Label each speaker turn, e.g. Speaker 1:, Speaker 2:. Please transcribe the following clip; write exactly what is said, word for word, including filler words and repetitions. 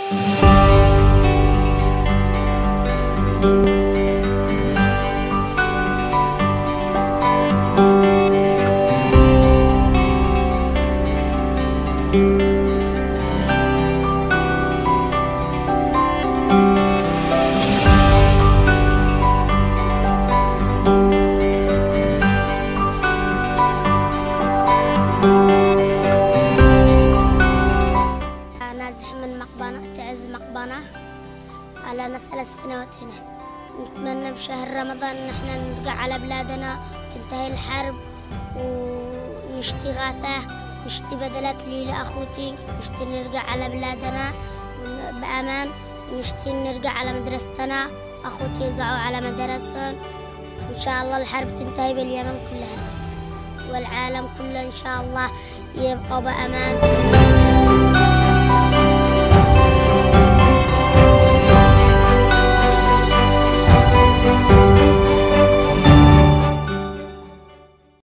Speaker 1: تعز مقبنة لنا ثلاث سنوات هنا. نتمنى بشهر رمضان ان احنا نرجع على بلادنا تنتهي الحرب ونشتي غاثة، نشتي بدلات لي لأخوتي، نشتي نرجع على بلادنا بأمان، ونشتي نرجع على مدرستنا، أخوتي يرجعوا على مدرسهم، وإن شاء الله الحرب تنتهي باليمن كلها والعالم كله إن شاء الله يبقى بأمان.